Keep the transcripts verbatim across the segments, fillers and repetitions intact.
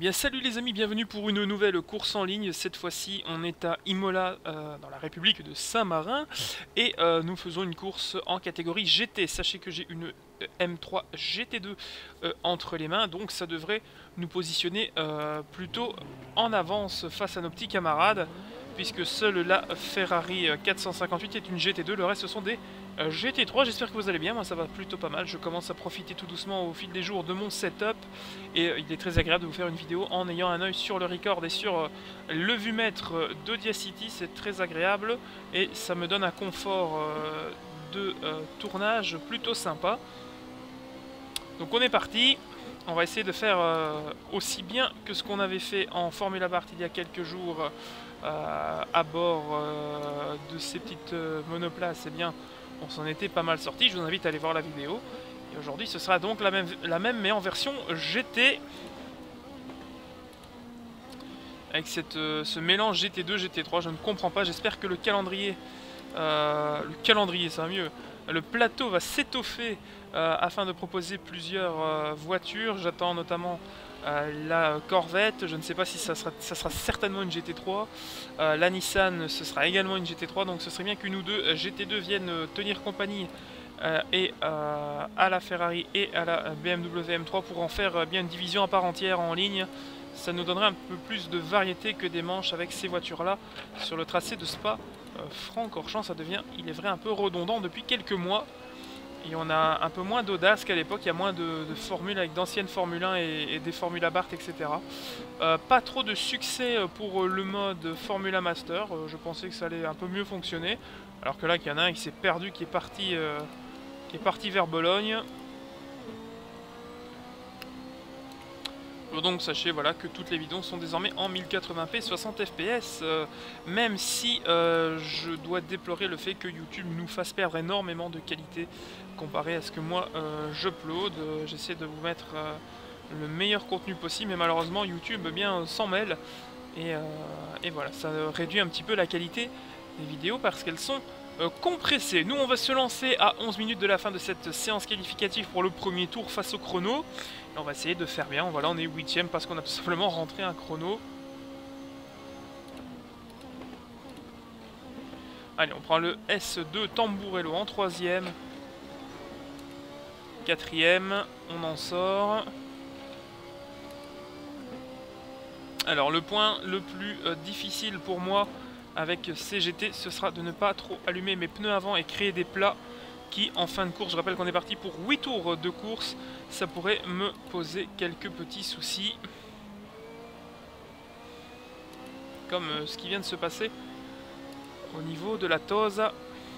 Bien salut les amis, bienvenue pour une nouvelle course en ligne. Cette fois-ci on est à Imola euh, dans la République de Saint-Marin et euh, nous faisons une course en catégorie G T. Sachez que j'ai une M trois G T deux euh, entre les mains, donc ça devrait nous positionner euh, plutôt en avance face à nos petits camarades, puisque seule la Ferrari quatre cent cinquante-huit est une G T deux, le reste ce sont des euh, G T trois. J'espère que vous allez bien, moi ça va plutôt pas mal. Je commence à profiter tout doucement au fil des jours de mon setup et euh, il est très agréable de vous faire une vidéo en ayant un œil sur le record et sur euh, le vumètre d'Audacity. C'est très agréable et ça me donne un confort euh, de euh, tournage plutôt sympa. Donc on est parti. On va essayer de faire euh, aussi bien que ce qu'on avait fait en Formula Bart il y a quelques jours euh, à bord euh, de ces petites euh, monoplaces. Eh bien, on s'en était pas mal sorti. Je vous invite à aller voir la vidéo. Et aujourd'hui, ce sera donc la même, la même mais en version G T. Avec cette, euh, ce mélange G T deux, G T trois, je ne comprends pas. J'espère que le calendrier, euh, le calendrier, ça va mieux. Le plateau va s'étoffer euh, afin de proposer plusieurs euh, voitures. J'attends notamment euh, la Corvette. Je ne sais pas si ça sera, ça sera certainement une G T trois. Euh, la Nissan, ce sera également une G T trois. Donc ce serait bien qu'une ou deux G T deux viennent euh, tenir compagnie euh, et, euh, à la Ferrari et à la B M W M trois pour en faire euh, bien une division à part entière en ligne. Ça nous donnerait un peu plus de variété que des manches avec ces voitures-là sur le tracé de Spa. Euh, Francorchamps, ça devient, il est vrai, un peu redondant depuis quelques mois. Et on a un peu moins d'audace qu'à l'époque, il y a moins de, de formules avec d'anciennes Formule un et, et des Formula Bart, et cetera. Euh, pas trop de succès pour le mode Formula Master, euh, je pensais que ça allait un peu mieux fonctionner. Alors que là, il y en a un qui s'est perdu, qui est parti, euh, qui est parti vers Bologne. Donc sachez voilà, que toutes les vidéos sont désormais en mille quatre-vingts p soixante F P S, euh, même si euh, je dois déplorer le fait que YouTube nous fasse perdre énormément de qualité comparé à ce que moi euh, j'upload. Euh, J'essaie de vous mettre euh, le meilleur contenu possible, mais malheureusement YouTube eh bien s'en mêle et, euh, et voilà, ça réduit un petit peu la qualité des vidéos parce qu'elles sont euh, compressées. Nous on va se lancer à onze minutes de la fin de cette séance qualificative pour le premier tour face au chrono. Et on va essayer de faire bien. Voilà, on est huitième parce qu'on a tout simplement rentré un chrono. Allez, on prend le S deux Tamburello en troisième. Quatrième, on en sort. Alors le point le plus euh, difficile pour moi avec C G T, ce sera de ne pas trop allumer mes pneus avant et créer des plats qui, en fin de course, je rappelle qu'on est parti pour huit tours de course, ça pourrait me poser quelques petits soucis. Comme euh, ce qui vient de se passer au niveau de la Tosa.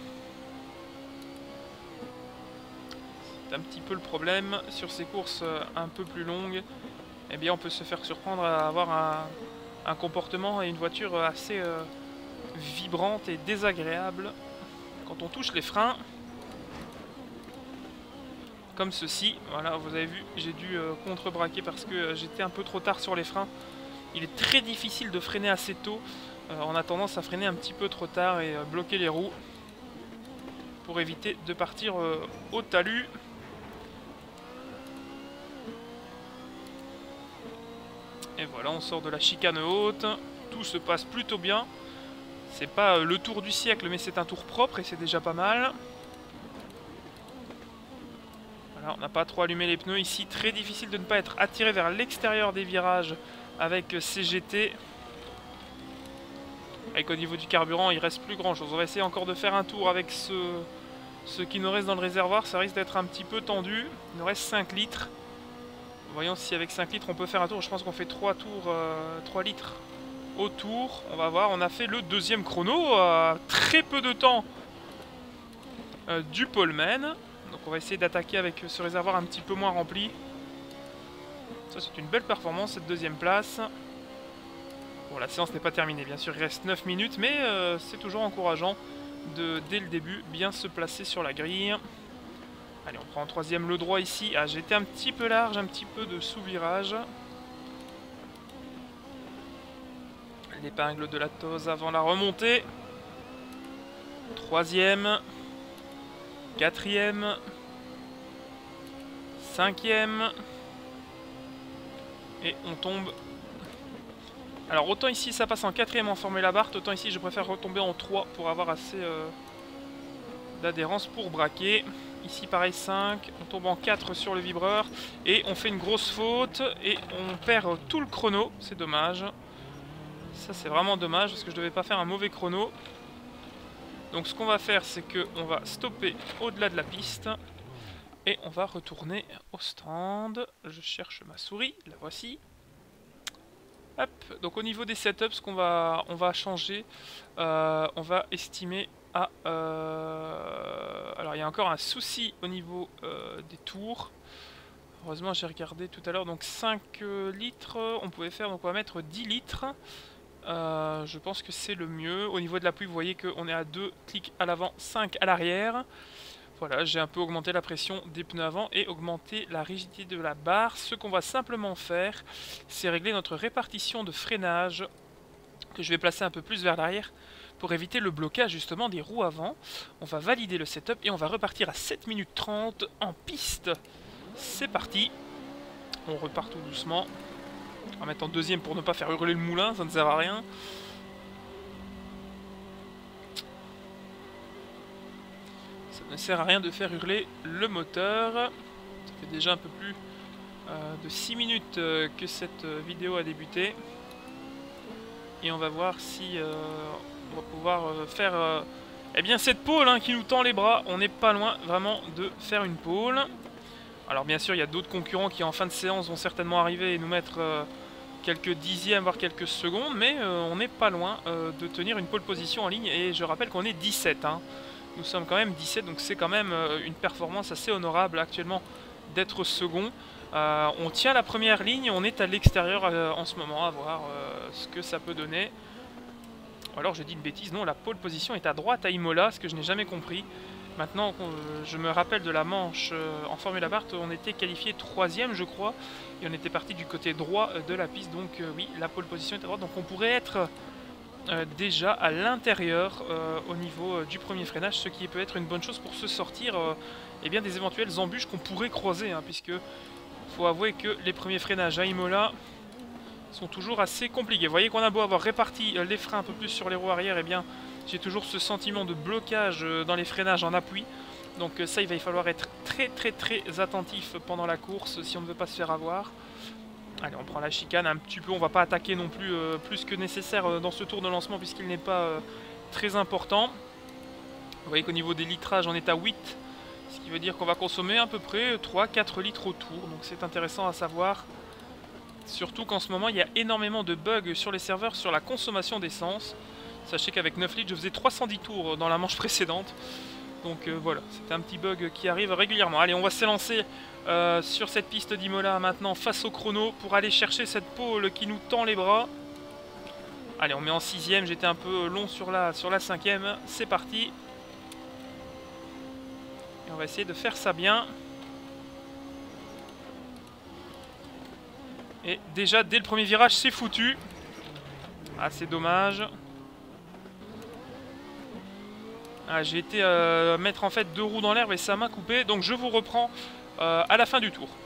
C'est un petit peu le problème sur ces courses euh, un peu plus longues. Eh bien, on peut se faire surprendre à avoir un, un comportement et une voiture assez euh, vibrante et désagréable quand on touche les freins. Comme ceci, voilà, vous avez vu, j'ai dû euh, contre-braquer parce que euh, j'étais un peu trop tard sur les freins. Il est très difficile de freiner assez tôt. Euh, on a tendance à freiner un petit peu trop tard et euh, bloquer les roues pour éviter de partir euh, au talus. Et voilà, on sort de la chicane haute. Tout se passe plutôt bien. C'est pas euh, le tour du siècle, mais c'est un tour propre et c'est déjà pas mal. On n'a pas trop allumé les pneus ici, très difficile de ne pas être attiré vers l'extérieur des virages avec C G T. Avec au niveau du carburant, il reste plus grand chose. On va essayer encore de faire un tour avec ce, ce qui nous reste dans le réservoir. Ça risque d'être un petit peu tendu. Il nous reste cinq litres. Voyons si avec cinq litres on peut faire un tour. Je pense qu'on fait trois tours, euh, trois litres au tour. On va voir, on a fait le deuxième chrono à très peu de temps euh, du poleman. Donc on va essayer d'attaquer avec ce réservoir un petit peu moins rempli. Ça c'est une belle performance, cette deuxième place. Bon, la séance n'est pas terminée, bien sûr il reste neuf minutes, mais euh, c'est toujours encourageant de, dès le début, bien se placer sur la grille. Allez, on prend en troisième le droit ici. Ah, j'ai été un petit peu large, un petit peu de sous-virage. L'épingle de la Tosa avant la remontée. Troisième. Quatrième, cinquième, et on tombe Alors autant ici ça passe en quatrième en Formula Bart, autant ici je préfère retomber en trois pour avoir assez euh, d'adhérence pour braquer. Ici pareil cinq, on tombe en quatre sur le vibreur et on fait une grosse faute et on perd tout le chrono, c'est dommage. Ça c'est vraiment dommage parce que je devais pas faire un mauvais chrono. Donc ce qu'on va faire c'est qu'on va stopper au-delà de la piste et on va retourner au stand. Je cherche ma souris, la voici. Hop, donc au niveau des setups, ce qu'on va, on va changer, euh, on va estimer à... Euh, alors il y a encore un souci au niveau euh, des tours. Heureusement j'ai regardé tout à l'heure, donc cinq litres on pouvait faire, donc on va mettre dix litres. Euh, je pense que c'est le mieux. Au niveau de l'appui, vous voyez qu'on est à deux clics à l'avant, cinq à l'arrière. Voilà, j'ai un peu augmenté la pression des pneus avant et augmenté la rigidité de la barre. Ce qu'on va simplement faire, c'est régler notre répartition de freinage, que je vais placer un peu plus vers l'arrière, pour éviter le blocage justement des roues avant. On va valider le setup et on va repartir à sept minutes trente en piste. C'est parti. On repart tout doucement. On va mettre en deuxième pour ne pas faire hurler le moulin, ça ne sert à rien. Ça ne sert à rien de faire hurler le moteur. Ça fait déjà un peu plus euh, de six minutes euh, que cette euh, vidéo a débuté. Et on va voir si euh, on va pouvoir euh, faire euh, eh bien cette pole hein, qui nous tend les bras. On n'est pas loin vraiment de faire une pole. Alors bien sûr il y a d'autres concurrents qui en fin de séance vont certainement arriver et nous mettre euh, quelques dixièmes voire quelques secondes. Mais euh, on n'est pas loin euh, de tenir une pole position en ligne. Et je rappelle qu'on est dix-sept hein. Nous sommes quand même dix-sept, donc c'est quand même euh, une performance assez honorable actuellement d'être second. Euh, on tient la première ligne, on est à l'extérieur euh, en ce moment, à voir euh, ce que ça peut donner. Ou alors je dis une bêtise, non, la pole position est à droite à Imola, ce que je n'ai jamais compris. Maintenant, euh, je me rappelle de la manche euh, en Formula Bart, on était qualifié troisième je crois, et on était parti du côté droit euh, de la piste, donc euh, oui, la pole position est à droite, donc on pourrait être... Euh, déjà à l'intérieur euh, au niveau euh, du premier freinage, ce qui peut être une bonne chose pour se sortir euh, eh bien, des éventuelles embûches qu'on pourrait croiser, hein, puisque faut avouer que les premiers freinages à Imola sont toujours assez compliqués. Vous voyez qu'on a beau avoir réparti euh, les freins un peu plus sur les roues arrière, eh bien j'ai toujours ce sentiment de blocage euh, dans les freinages en appui. Donc euh, ça, il va y falloir être très très très attentif pendant la course si on ne veut pas se faire avoir. Allez, on prend la chicane un petit peu, on va pas attaquer non plus euh, plus que nécessaire euh, dans ce tour de lancement puisqu'il n'est pas euh, très important. Vous voyez qu'au niveau des litrages, on est à huit, ce qui veut dire qu'on va consommer à peu près trois à quatre litres au tour. Donc c'est intéressant à savoir, surtout qu'en ce moment il y a énormément de bugs sur les serveurs sur la consommation d'essence. Sachez qu'avec neuf litres, je faisais trois cent dix tours dans la manche précédente. Donc euh, voilà, c'est un petit bug qui arrive régulièrement. Allez, on va s'élancer euh, sur cette piste d'Imola maintenant face au chrono pour aller chercher cette pole qui nous tend les bras. Allez, on met en sixième, j'étais un peu long sur la, sur la cinquième. C'est parti. Et on va essayer de faire ça bien. Et déjà, dès le premier virage, c'est foutu. Ah, c'est dommage. Ah, j'ai été euh, mettre en fait deux roues dans l'herbe et ça m'a coupé. Donc je vous reprends euh, à la fin du tour.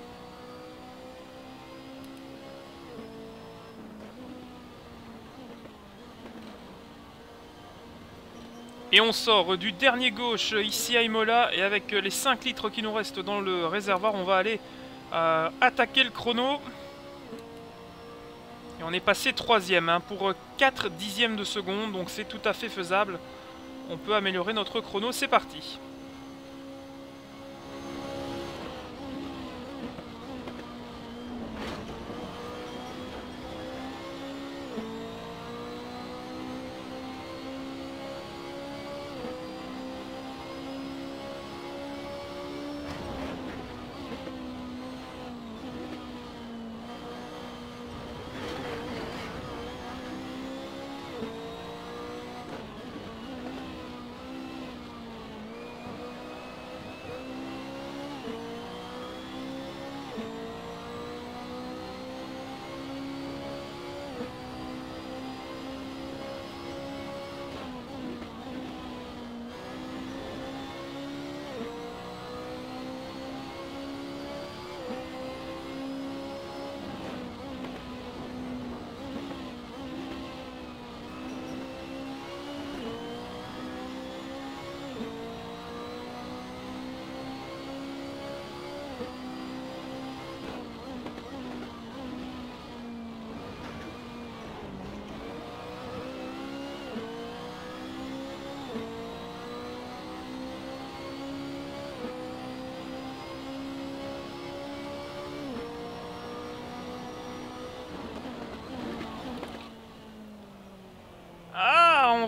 Et on sort du dernier gauche ici à Imola. Et avec les cinq litres qui nous restent dans le réservoir, on va aller euh, attaquer le chrono. Et on est passé troisième hein, pour quatre dixièmes de seconde. Donc c'est tout à fait faisable. On peut améliorer notre chrono, c'est parti.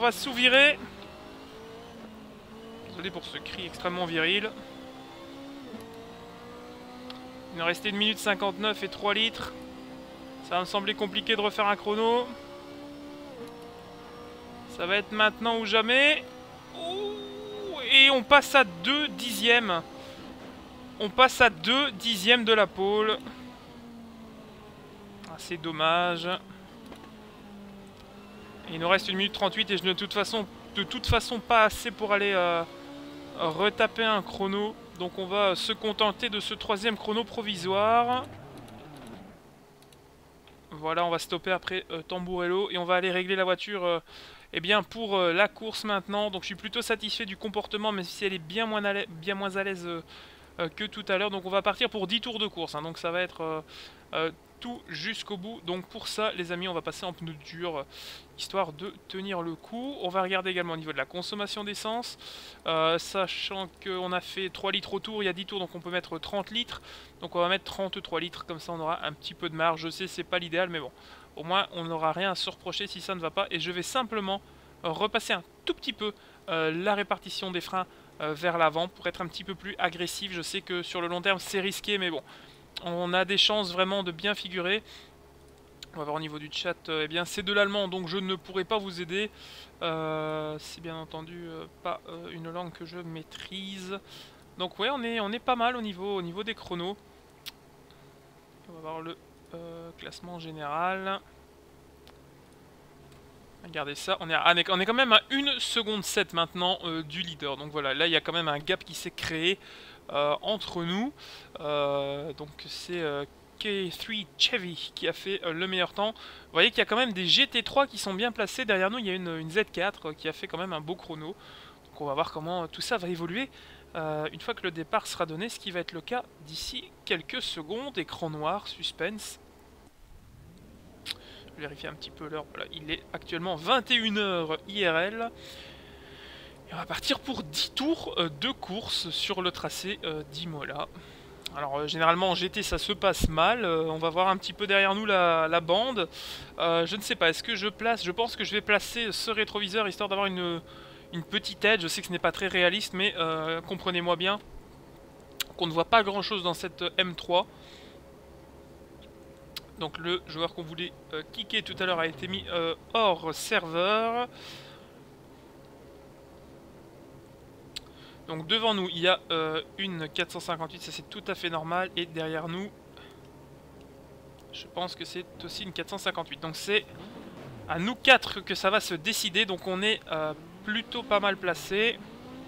va sous-virer. Désolé pour ce cri extrêmement viril. Il nous restait une minute cinquante-neuf et trois litres. Ça va me sembler compliqué de refaire un chrono. Ça va être maintenant ou jamais. Ouh, et on passe à deux dixièmes. On passe à deux dixièmes de la pole. Ah, c'est dommage. Et il nous reste une minute trente-huit et je ne de toute façon, de toute façon pas assez pour aller euh, retaper un chrono. Donc on va se contenter de ce troisième chrono provisoire. Voilà, on va stopper après euh, Tamburello et on va aller régler la voiture euh, eh bien, pour euh, la course maintenant. Donc je suis plutôt satisfait du comportement, même si elle est bien moins à l'aise, bien moins à l'aise euh, euh, que tout à l'heure. Donc on va partir pour dix tours de course, hein. Donc ça va être euh, euh, tout jusqu'au bout. Donc pour ça, les amis, on va passer en pneus durs, euh, histoire de tenir le coup. On va regarder également au niveau de la consommation d'essence, euh, sachant qu'on a fait trois litres au tour, il y a dix tours, donc on peut mettre trente litres. Donc on va mettre trente-trois litres, comme ça on aura un petit peu de marge. Je sais, c'est pas l'idéal, mais bon, au moins on n'aura rien à se reprocher si ça ne va pas. Et je vais simplement euh, repasser un tout petit peu euh, la répartition des freins euh, vers l'avant pour être un petit peu plus agressif. Je sais que sur le long terme c'est risqué, mais bon, on a des chances vraiment de bien figurer. On va voir au niveau du chat, euh, eh bien c'est de l'allemand, donc je ne pourrai pas vous aider. Euh, c'est bien entendu euh, pas euh, une langue que je maîtrise. Donc ouais, on est, on est pas mal au niveau, au niveau des chronos. On va voir le euh, classement général. Regardez ça, on est, à, on est quand même à une seconde sept maintenant euh, du leader. Donc voilà, là il y a quand même un gap qui s'est créé euh, entre nous. Euh, donc c'est euh, K trois Chevy qui a fait euh, le meilleur temps. Vous voyez qu'il y a quand même des G T trois qui sont bien placés. Derrière nous, il y a une, une Z quatre qui a fait quand même un beau chrono. Donc on va voir comment tout ça va évoluer euh, une fois que le départ sera donné, ce qui va être le cas d'ici quelques secondes. Écran noir, suspense. Je vais vérifier un petit peu l'heure. Voilà, il est actuellement vingt et une heures I R L. Et on va partir pour dix tours euh, de course sur le tracé euh, d'Imola. Alors euh, généralement en G T ça se passe mal, euh, on va voir un petit peu derrière nous la, la bande. Euh, je ne sais pas, est-ce que je place, je pense que je vais placer ce rétroviseur histoire d'avoir une, une petite aide. Je sais que ce n'est pas très réaliste, mais euh, comprenez-moi bien qu'on ne voit pas grand chose dans cette M trois. Donc le joueur qu'on voulait euh, kicker tout à l'heure a été mis euh, hors serveur. Donc devant nous, il y a euh, une quatre cent cinquante-huit, ça c'est tout à fait normal. Et derrière nous, je pense que c'est aussi une quatre cent cinquante-huit. Donc c'est à nous quatre que ça va se décider. Donc on est euh, plutôt pas mal placé.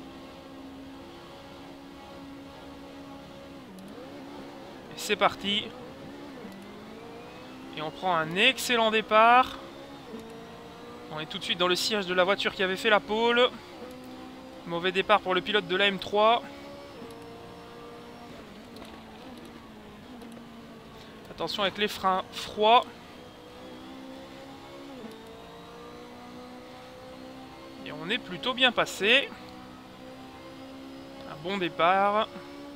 Et c'est parti. Et on prend un excellent départ. On est tout de suite dans le sillage de la voiture qui avait fait la pole. Mauvais départ pour le pilote de la M trois. Attention avec les freins froids. Et on est plutôt bien passé. Un bon départ.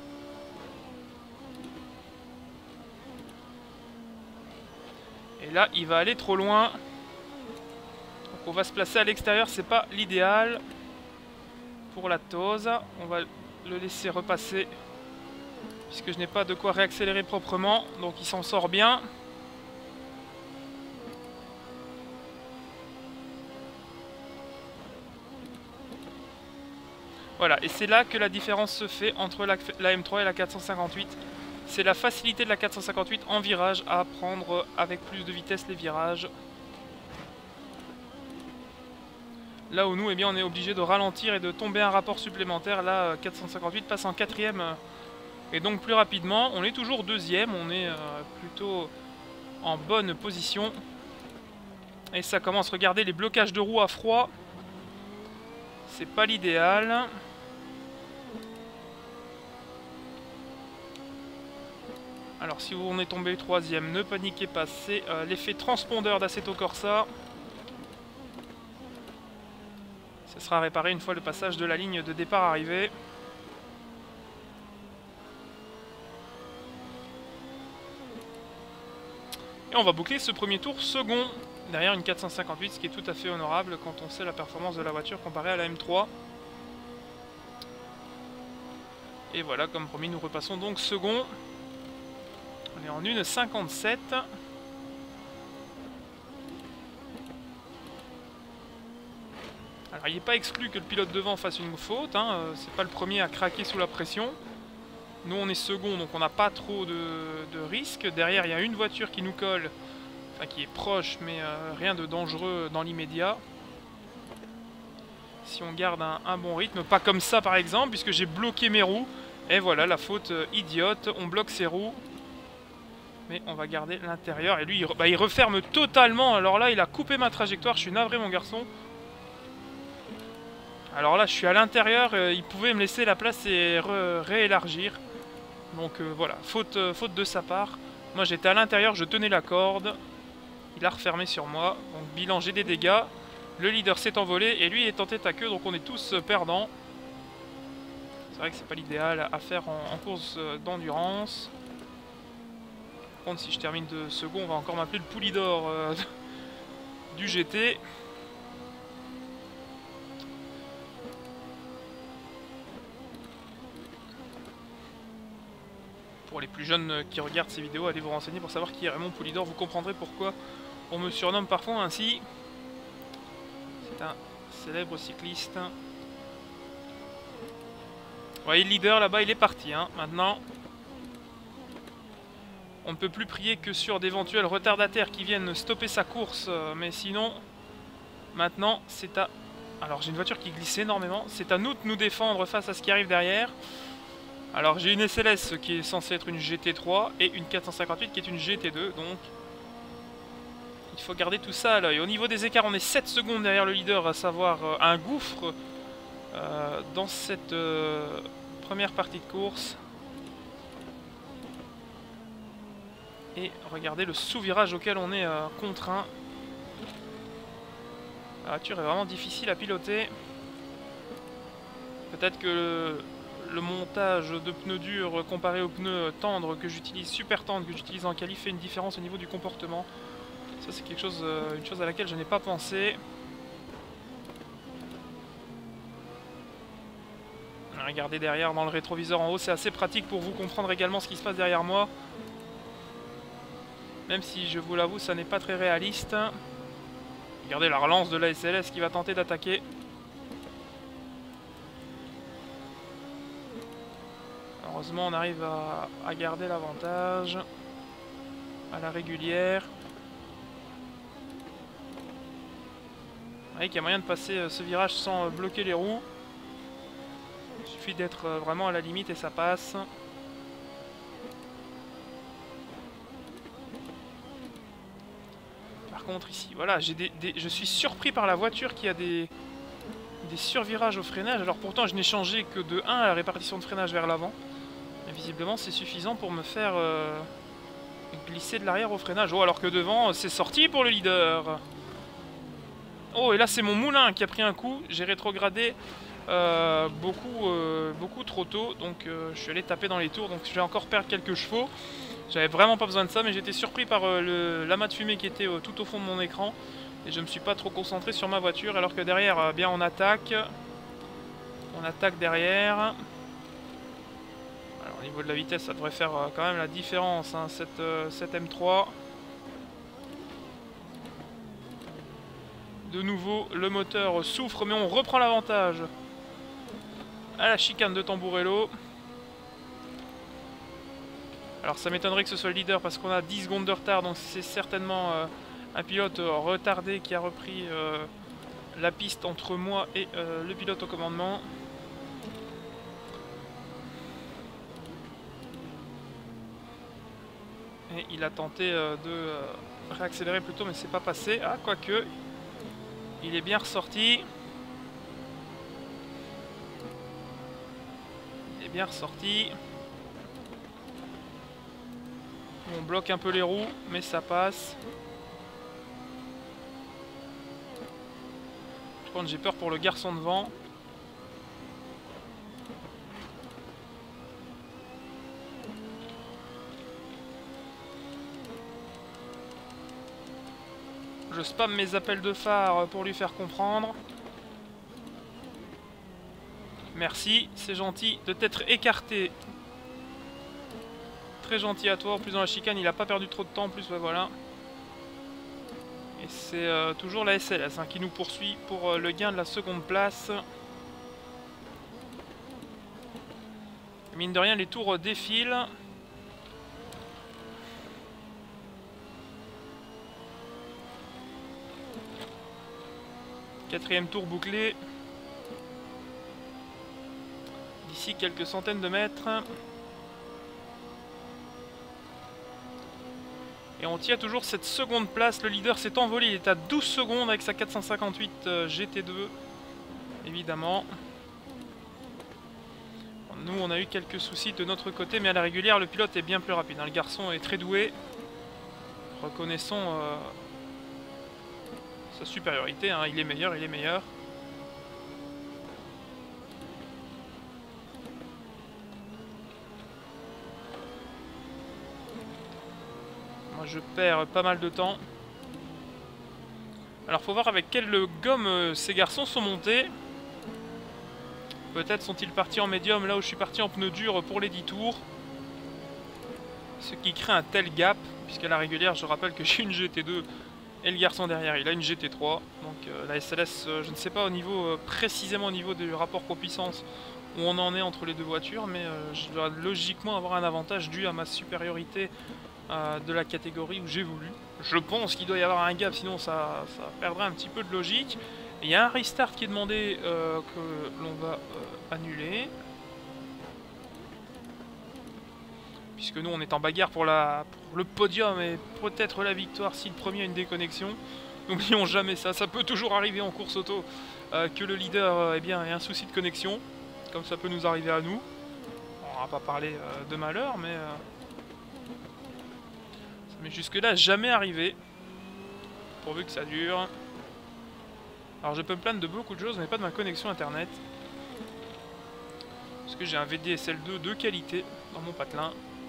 Et là, il va aller trop loin. Donc on va se placer à l'extérieur, c'est pas l'idéal. Pour la Tose, on va le laisser repasser puisque je n'ai pas de quoi réaccélérer proprement, donc il s'en sort bien. Voilà, et c'est là que la différence se fait entre la, la M trois et la quatre cent cinquante-huit. C'est la facilité de la quatre cent cinquante-huit en virage à prendre avec plus de vitesse les virages. Là où nous, eh bien, on est obligé de ralentir et de tomber un rapport supplémentaire. Là, quatre cent cinquante-huit passe en quatrième et donc plus rapidement. On est toujours deuxième, on est euh, plutôt en bonne position. Et ça commence, regardez les blocages de roues à froid. C'est pas l'idéal. Alors si vous en êtes tombé troisième, ne paniquez pas, c'est euh, l'effet transpondeur d'Assetto Corsa. Ça sera réparé une fois le passage de la ligne de départ arrivé. Et on va boucler ce premier tour second. derrière une quatre cent cinquante-huit, ce qui est tout à fait honorable quand on sait la performance de la voiture comparée à la M trois. Et voilà, comme promis, nous repassons donc second. On est en une cinquante-sept. Alors il n'est pas exclu que le pilote devant fasse une faute, hein. C'est pas le premier à craquer sous la pression. Nous on est second, donc on n'a pas trop de, de risques. Derrière il y a une voiture qui nous colle, enfin qui est proche, mais euh, rien de dangereux dans l'immédiat. Si on garde un, un bon rythme, pas comme ça par exemple, puisque j'ai bloqué mes roues. Et voilà la faute euh, idiote, on bloque ses roues. Mais on va garder l'intérieur, et lui il, bah, il referme totalement. Alors là il a coupé ma trajectoire, je suis navré mon garçon. Alors là je suis à l'intérieur, euh, il pouvait me laisser la place et réélargir. Donc euh, voilà, faute, euh, faute de sa part. Moi j'étais à l'intérieur, je tenais la corde. Il a refermé sur moi. Donc bilan, j'ai des dégâts. Le leader s'est envolé et lui est en tête à queue, donc on est tous euh, perdants. C'est vrai que c'est pas l'idéal à faire en, en course euh, d'endurance. Par contre si je termine de second, on va encore m'appeler le Poulidor euh, du G T. Pour les plus jeunes qui regardent ces vidéos, allez vous renseigner pour savoir qui est Raymond Poulidor. Vous comprendrez pourquoi on me surnomme parfois ainsi. C'est un célèbre cycliste. Vous voyez le leader là-bas, il est parti. Hein. Maintenant, on ne peut plus prier que sur d'éventuels retardataires qui viennent stopper sa course. Mais sinon, maintenant, c'est à... Alors j'ai une voiture qui glisse énormément. C'est à nous de nous défendre face à ce qui arrive derrière. Alors j'ai une S L S qui est censée être une G T trois et une quatre cent cinquante-huit qui est une G T deux, donc il faut garder tout ça à l'œil. Au niveau des écarts, on est sept secondes derrière le leader, à savoir euh, un gouffre euh, dans cette euh, première partie de course. Et regardez le sous-virage auquel on est euh, contraint. La voiture est vraiment difficile à piloter. Peut-être que... Le... Le montage de pneus durs comparé aux pneus tendres que j'utilise, super tendres que j'utilise en qualif, fait une différence au niveau du comportement. Ça c'est quelque chose, euh, une chose à laquelle je n'ai pas pensé. Regardez derrière dans le rétroviseur en haut, c'est assez pratique pour vous comprendre également ce qui se passe derrière moi. Même si je vous l'avoue, ça n'est pas très réaliste. Regardez la relance de la S L S qui va tenter d'attaquer. Heureusement, on arrive à, à garder l'avantage à la régulière. Vous voyez qu'il y a moyen de passer ce virage sans bloquer les roues. Il suffit d'être vraiment à la limite et ça passe. Par contre ici, voilà, j'ai des, des, je suis surpris par la voiture qui a des, des survirages au freinage. Alors pourtant je n'ai changé que de un à la répartition de freinage vers l'avant. Mais visiblement c'est suffisant pour me faire euh, glisser de l'arrière au freinage. Oh, alors que devant c'est sorti pour le leader. Oh, et là c'est mon moulin qui a pris un coup. J'ai rétrogradé euh, beaucoup, euh, beaucoup trop tôt. Donc euh, je suis allé taper dans les tours. Donc je vais encore perdre quelques chevaux. J'avais vraiment pas besoin de ça, mais j'étais surpris par euh, l'amas de fumée qui était euh, tout au fond de mon écran. Et je me suis pas trop concentré sur ma voiture. Alors que derrière, euh, bien on attaque. On attaque derrière. Alors, au niveau de la vitesse, ça devrait faire euh, quand même la différence, hein, cette, euh, cette M trois. De nouveau, le moteur souffre, mais on reprend l'avantage à la chicane de Tamburello. Alors, ça m'étonnerait que ce soit le leader parce qu'on a dix secondes de retard, donc c'est certainement euh, un pilote euh, retardé qui a repris euh, la piste entre moi et euh, le pilote au commandement. Et il a tenté euh, de euh, réaccélérer plus tôt, mais c'est pas passé. Ah, quoique, il est bien ressorti. Il est bien ressorti. On bloque un peu les roues, mais ça passe. Par contre, j'ai peur pour le garçon devant. Je spamme mes appels de phare pour lui faire comprendre. Merci, c'est gentil de t'être écarté. Très gentil à toi. En plus, dans la chicane, il a pas perdu trop de temps. En plus, ouais, voilà. Et c'est euh, toujours la S L S hein, qui nous poursuit pour euh, le gain de la seconde place. Et mine de rien, les tours défilent. Quatrième tour bouclé. D'ici quelques centaines de mètres. Et on tient toujours cette seconde place. Le leader s'est envolé. Il est à douze secondes avec sa quatre cent cinquante-huit euh, G T deux. Évidemment. Nous, on a eu quelques soucis de notre côté. Mais à la régulière, le pilote est bien plus rapide. Hein. Le garçon est très doué. Reconnaissons euh, sa supériorité. Hein. Il est meilleur, il est meilleur. Je perds pas mal de temps. Alors faut voir avec quelle gomme euh, ces garçons sont montés. Peut-être sont-ils partis en médium là où je suis parti en pneu dur pour les dix tours. Ce qui crée un tel gap. Puisqu'à la régulière je rappelle que j'ai une G T deux et le garçon derrière il a une G T trois. Donc euh, la S L S euh, je ne sais pas au niveau euh, précisément au niveau du rapport poids-puissance où on en est entre les deux voitures. Mais euh, je dois logiquement avoir un avantage dû à ma supériorité Euh, de la catégorie où j'ai voulu. Je pense qu'il doit y avoir un gap, sinon ça, ça perdrait un petit peu de logique. Il y a un restart qui est demandé euh, que l'on va euh, annuler. Puisque nous on est en bagarre pour, la, pour le podium et peut-être la victoire si le premier a une déconnexion. N'oublions jamais ça, ça peut toujours arriver en course auto euh, que le leader euh, eh bien, ait un souci de connexion. Comme ça peut nous arriver à nous. On va pas parler euh, de malheur, mais... Euh, Mais jusque là, jamais arrivé. Pourvu que ça dure. Alors je peux me plaindre de beaucoup de choses, mais pas de ma connexion internet. Parce que j'ai un V D S L deux de qualité dans mon patelin.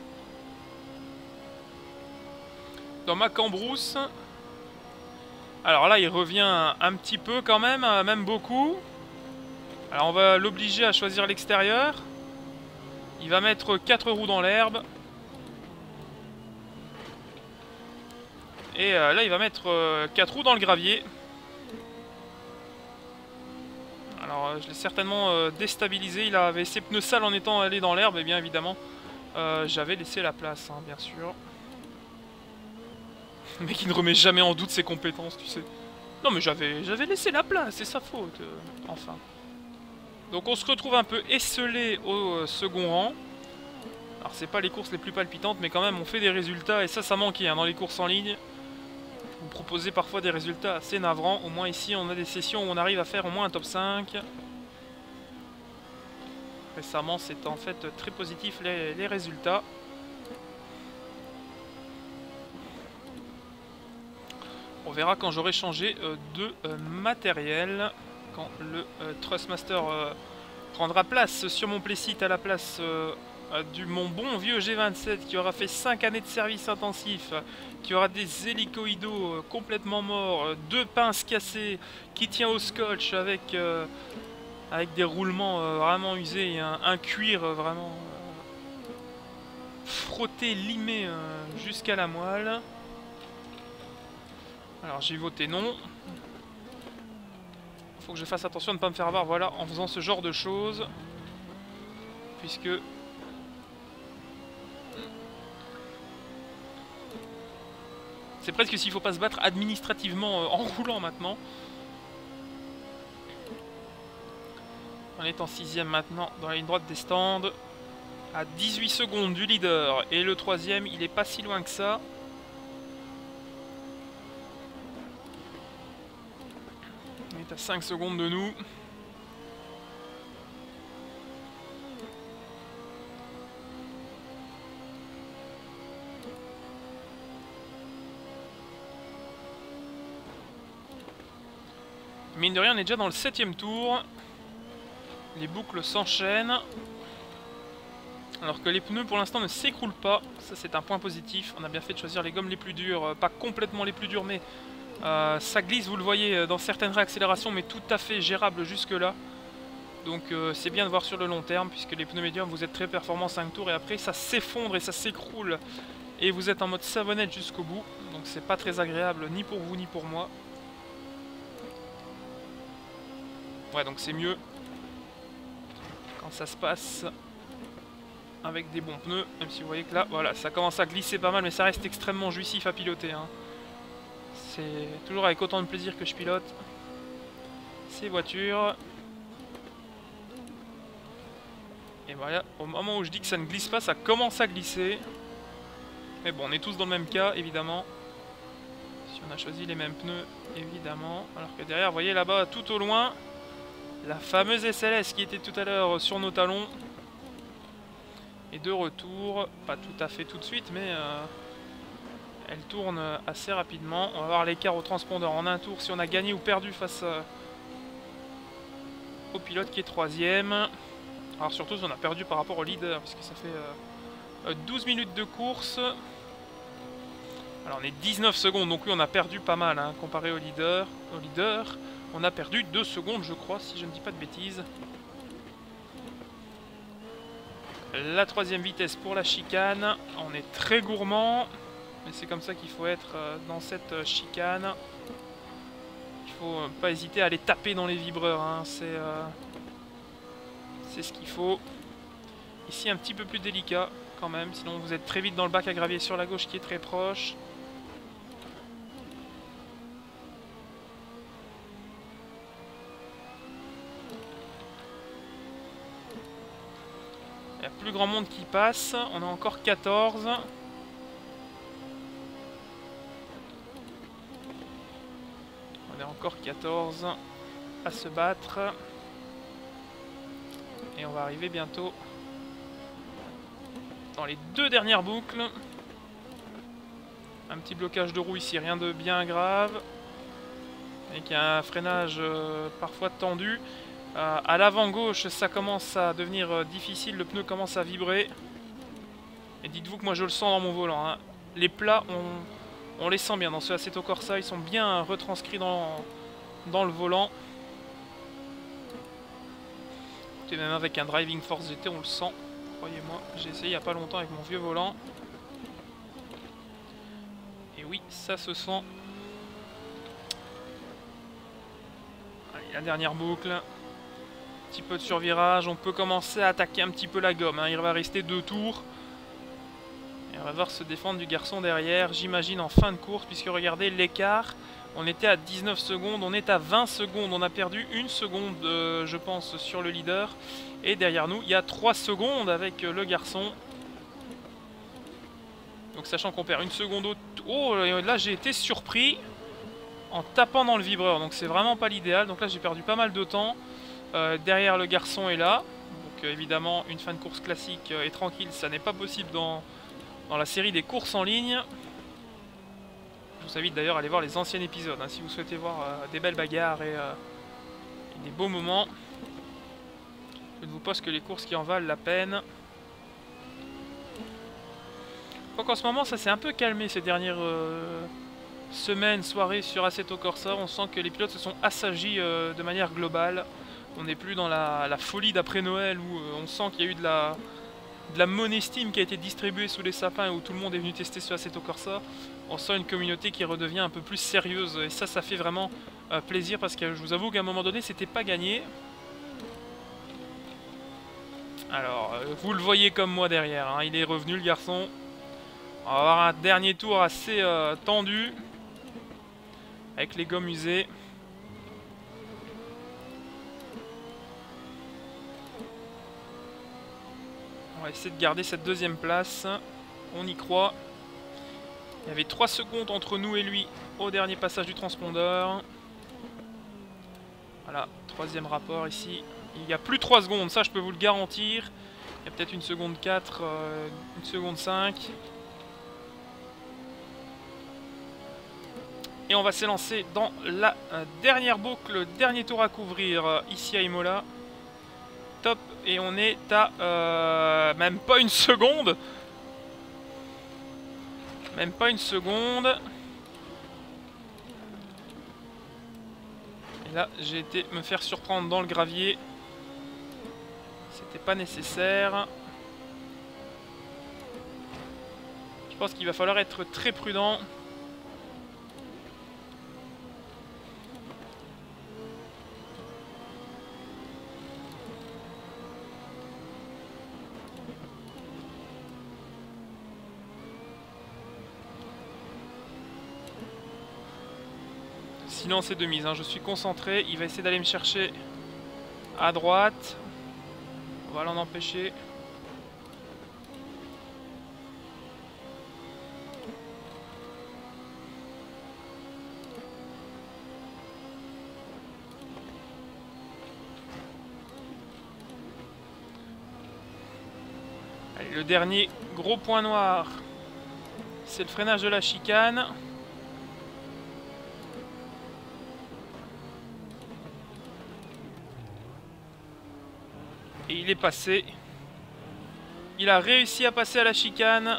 Dans ma cambrousse. Alors là, il revient un petit peu quand même, même beaucoup. Alors on va l'obliger à choisir l'extérieur. Il va mettre quatre roues dans l'herbe. Et euh, là, il va mettre euh, quatre roues dans le gravier. Alors, euh, je l'ai certainement euh, déstabilisé. Il avait ses pneus sales en étant allé dans l'herbe. Et bien évidemment, euh, j'avais laissé la place, hein, bien sûr. Le mec, il ne remet jamais en doute ses compétences, tu sais. Non, mais j'avais j'avais laissé la place, c'est sa faute. Euh, enfin. Donc, on se retrouve un peu esselé au euh, second rang. Alors, c'est pas les courses les plus palpitantes, mais quand même, on fait des résultats. Et ça, ça manquait hein, dans les courses en ligne. Vous proposez parfois des résultats assez navrants. Au moins ici on a des sessions où on arrive à faire au moins un top cinq. Récemment c'est en fait très positif les, les résultats. On verra quand j'aurai changé euh, de euh, matériel. Quand le euh, Thrustmaster euh, prendra place sur mon playseat à la place euh, du mon bon vieux G vingt-sept qui aura fait cinq années de service intensif, qui aura des hélicoïdos euh, complètement morts, euh, deux pinces cassées, qui tient au scotch avec, euh, avec des roulements euh, vraiment usés et un, un cuir euh, vraiment euh, frotté, limé euh, jusqu'à la moelle. Alors j'ai voté non. Faut que je fasse attention de ne pas me faire avoir voilà, en faisant ce genre de choses. Puisque... c'est presque s'il ne faut pas se battre administrativement euh, en roulant maintenant. On est en sixième maintenant dans la ligne droite des stands. À dix-huit secondes du leader. Et le troisième, il est pas si loin que ça. On est à cinq secondes de nous. Mine de rien, on est déjà dans le septième tour. Les boucles s'enchaînent. Alors que les pneus pour l'instant ne s'écroulent pas. Ça c'est un point positif. On a bien fait de choisir les gommes les plus dures. Pas complètement les plus dures, mais Euh, ça glisse, vous le voyez, dans certaines réaccélérations, mais tout à fait gérable jusque là. Donc euh, c'est bien de voir sur le long terme, puisque les pneus médiums, vous êtes très performants cinq tours, et après ça s'effondre et ça s'écroule. Et vous êtes en mode savonnette jusqu'au bout, donc c'est pas très agréable ni pour vous ni pour moi. Ouais, donc c'est mieux quand ça se passe avec des bons pneus, même si vous voyez que là, voilà, ça commence à glisser pas mal, mais ça reste extrêmement jouissif à piloter, hein. C'est toujours avec autant de plaisir que je pilote ces voitures. Et voilà, au moment où je dis que ça ne glisse pas, ça commence à glisser. Mais bon, on est tous dans le même cas, évidemment. Si on a choisi les mêmes pneus, évidemment. Alors que derrière, vous voyez là-bas, tout au loin, la fameuse S L S qui était tout à l'heure sur nos talons. Et de retour, pas tout à fait tout de suite, mais euh, elle tourne assez rapidement. On va voir l'écart au transpondeur en un tour, si on a gagné ou perdu face euh, au pilote qui est troisième. Alors surtout si on a perdu par rapport au leader, puisque ça fait euh, douze minutes de course. Alors on est dix-neuf secondes, donc oui on a perdu pas mal, hein, comparé au leader. Au leader, on a perdu deux secondes je crois, si je ne dis pas de bêtises. La troisième vitesse pour la chicane, on est très gourmand, mais c'est comme ça qu'il faut être euh, dans cette euh, chicane. Il faut euh, pas hésiter à aller taper dans les vibreurs, hein, c'est euh, c'est ce qu'il faut. Ici un petit peu plus délicat quand même, sinon vous êtes très vite dans le bac à gravier sur la gauche qui est très proche. Il y a plus grand monde qui passe, on a encore quatorze. On est encore quatorze à se battre. Et on va arriver bientôt dans les deux dernières boucles. Un petit blocage de roue ici, rien de bien grave. Avec un freinage euh, parfois tendu. Euh, à l'avant gauche, ça commence à devenir euh, difficile, le pneu commence à vibrer. Et dites-vous que moi je le sens dans mon volant, hein. Les plats, on, on les sent bien dans ce Assetto Corsa, ils sont bien retranscrits dans, dans le volant. Et même avec un Driving Force G T, on le sent, croyez-moi. J'ai essayé il n'y a pas longtemps avec mon vieux volant. Et oui, ça se sent. Allez, la dernière boucle. Un petit peu de survirage, on peut commencer à attaquer un petit peu la gomme, hein. Il va rester deux tours. Et on va voir se défendre du garçon derrière, j'imagine en fin de course, puisque regardez l'écart. On était à dix-neuf secondes, on est à vingt secondes, on a perdu une seconde, euh, je pense, sur le leader. Et derrière nous, il y a trois secondes avec euh, le garçon. Donc sachant qu'on perd une seconde au... Oh, là j'ai été surpris en tapant dans le vibreur, donc c'est vraiment pas l'idéal. Donc là j'ai perdu pas mal de temps. Euh, derrière le garçon est là. Donc euh, évidemment, une fin de course classique euh, et tranquille, ça n'est pas possible dans, dans la série des courses en ligne. Je vous invite d'ailleurs à aller voir les anciens épisodes, hein, si vous souhaitez voir euh, des belles bagarres et, euh, et des beaux moments. Je ne vous poste que les courses qui en valent la peine. Donc en ce moment, ça s'est un peu calmé ces dernières euh, semaines, soirées sur Assetto Corsa. On sent que les pilotes se sont assagis euh, de manière globale. On n'est plus dans la, la folie d'après Noël où euh, on sent qu'il y a eu de la... de la monnaie Steam qui a été distribuée sous les sapins et où tout le monde est venu tester sur Assetto Corsa. On sent une communauté qui redevient un peu plus sérieuse et ça, ça fait vraiment euh, plaisir parce que je vous avoue qu'à un moment donné, c'était pas gagné. Alors, euh, vous le voyez comme moi derrière, hein, il est revenu le garçon. On va avoir un dernier tour assez euh, tendu avec les gommes usées. On va essayer de garder cette deuxième place. On y croit. Il y avait trois secondes entre nous et lui au dernier passage du transpondeur. Voilà, troisième rapport ici. Il y a plus trois secondes, ça je peux vous le garantir. Il y a peut-être une seconde quatre, euh, une seconde cinq. Et on va s'élancer dans la euh, dernière boucle, dernier tour à couvrir euh, ici à Imola. Top, et on est à euh, même pas une seconde. Même pas une seconde. Là, j'ai été me faire surprendre dans le gravier. C'était pas nécessaire. Je pense qu'il va falloir être très prudent. Silence et de mise, hein. Je suis concentré. Il va essayer d'aller me chercher à droite. On va l'en empêcher. Allez, le dernier gros point noir, c'est le freinage de la chicane. Et il est passé. Il a réussi à passer à la chicane.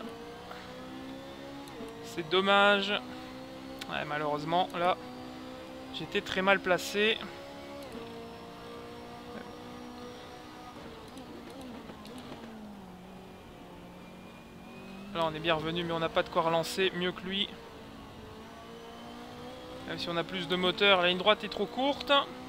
C'est dommage. Ouais, malheureusement, là, j'étais très mal placé. Là, on est bien revenu, mais on n'a pas de quoi relancer mieux que lui. Même si on a plus de moteur, la ligne droite est trop courte.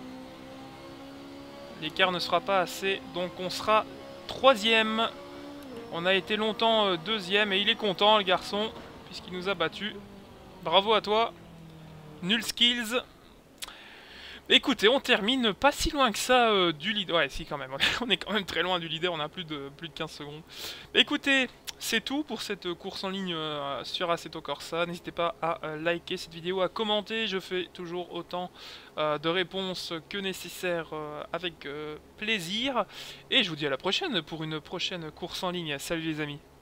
L'écart ne sera pas assez, donc on sera troisième. On a été longtemps euh, deuxième et il est content, le garçon, puisqu'il nous a battus. Bravo à toi. Nul skills. Écoutez, on termine pas si loin que ça euh, du leader. Ouais, si, quand même. On est quand même très loin du leader. On a plus de, plus de quinze secondes. Écoutez, c'est tout pour cette course en ligne euh, sur Assetto Corsa. N'hésitez pas à euh, liker cette vidéo, à commenter. Je fais toujours autant euh, de réponses que nécessaire euh, avec euh, plaisir. Et je vous dis à la prochaine pour une prochaine course en ligne. Salut les amis.